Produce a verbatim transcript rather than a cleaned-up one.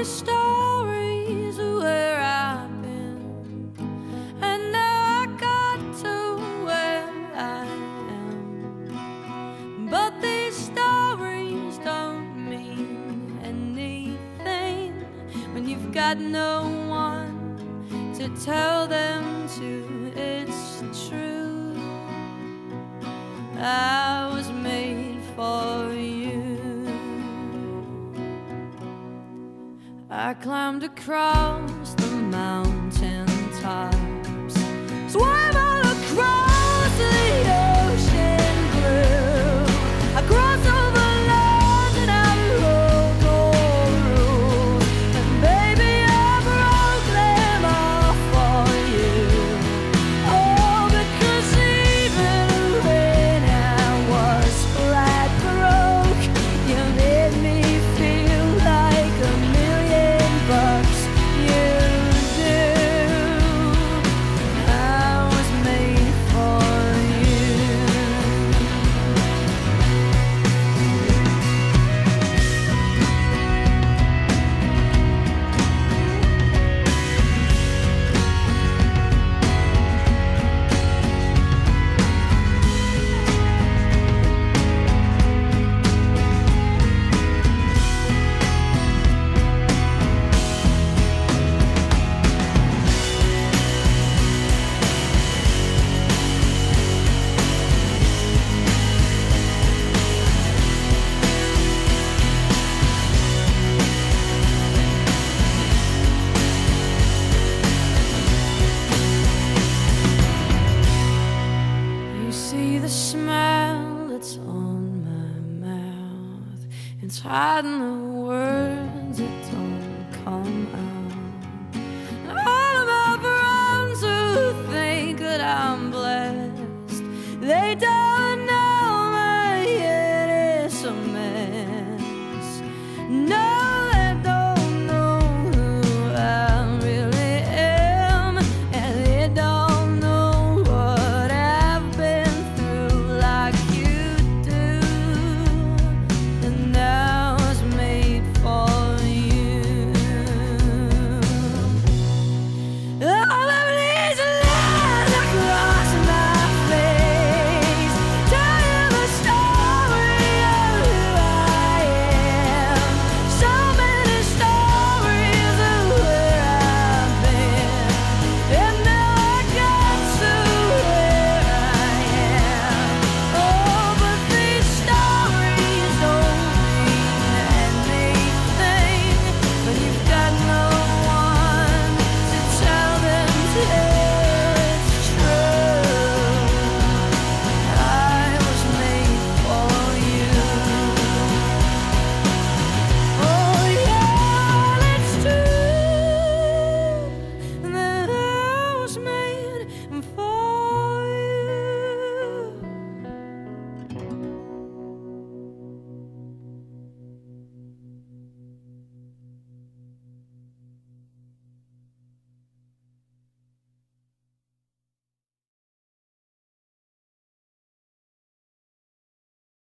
stories of where I've been, and now I got to where I am. But these stories don't mean anything when you've got no one to tell them to. It's true, I was made for you. I climbed across the mountain tops, swam all across the ocean blue. I crossed over lands and I broke all rules, and baby I broke them all for you. Oh, because even when I was flat broke, you made me feel like a million bucks. You do. I was made for you. You see the smile that's on my mouth, it's hiding the words it don't